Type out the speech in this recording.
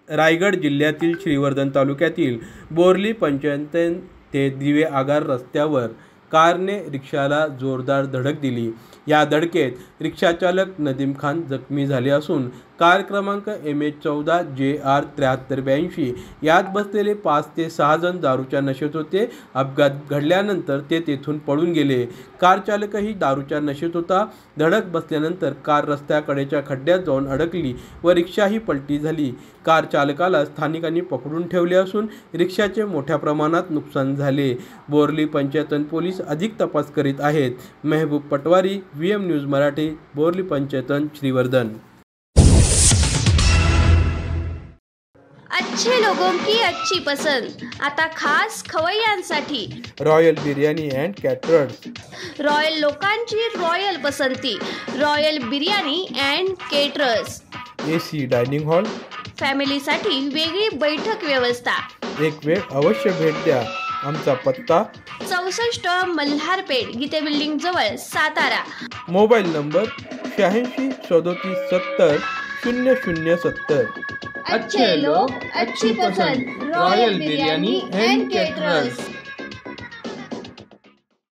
रायगड जिल्ह्यातील श्रीवर्धन तालुक्यातील बोर्ली पंचायत ते दिवे आगार रस्त्यावर कारने रिक्षाला जोरदार धडक दिली। या धडकेत रिक्षाचालक नदीम खान जखमी झाले असून कार क्रमांक MH14 JR 7382 यात बसलेले 5 ते 6 जण दारूच्या नशेत होते। अपघात घडल्यानंतर ते तेथून पळून गेले। कार चालकही दारूच्या नशेत होता। धडक बसल्यानंतर कार रस्त्याकडेच्या खड्ड्यात जाऊन अडकली व रिक्षाही पलटी झाली। कार चालकाला स्थानिकांनी पकडून ठेवले असून रिक्षाचे मोठ्या प्रमाणात नुकसान झाले। बोर्ली पंचायत पोलीस अधिक तपास करीत आहेत। Mahbub Patwari, VM news Marathi, Borli panchayat Shrivardhan. अच्छे लोगों की अच्छी पसंद, आता खास खवय्यांसाठी royal biryani and caterers. Royal लोकांची रॉयल पसंती, royal biryani and caterers. AC dining hall, फॅमिलीसाठी वेगळी बैठक व्यवस्था। एक वेळ अवश्य भेट द्या। आमचा पत्ता 64 मल्हारपेठ, गीते बिल्डिंग जवळ, सातारा। Mobile number 86 37 70 0070। अच्छे लोग, अच्छी पसंद, रॉयल बिर्याणी अँड केटरर्स।